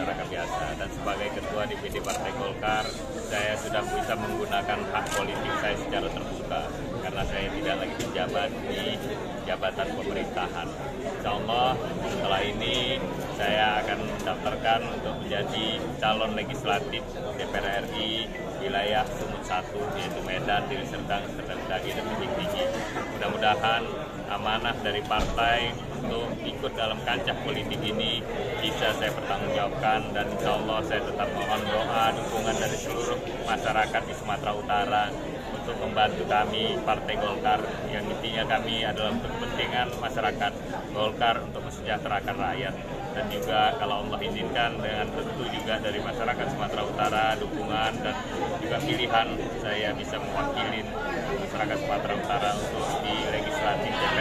masyarakat biasa. Dan sebagai Ketua DPD Partai Golkar, saya sudah bisa menggunakan hak politik saya secara terbuka karena saya tidak lagi menjabat di jabatan pemerintahan. Insya Allah setelah ini saya akan mendaftarkan untuk menjadi calon legislatif DPR RI wilayah Sumut 1, yaitu Medan, Deli Serdang, Serdang Bedagai, dan Tebing Tinggi. Mudah-mudahan amanah dari partai untuk ikut dalam kancah politik ini bisa saya pertanggungjawabkan, dan insya Allah saya tetap mohon doa dukungan dari seluruh masyarakat di Sumatera Utara untuk membantu kami Partai Golkar, yang intinya kami adalah untuk kepentingan masyarakat Golkar untuk mesejahterakan rakyat. Dan juga kalau Allah izinkan dengan tentu juga dari masyarakat Sumatera Utara dukungan dan juga pilihan, saya bisa mewakili masyarakat Sumatera Utara untuk di legislatif dan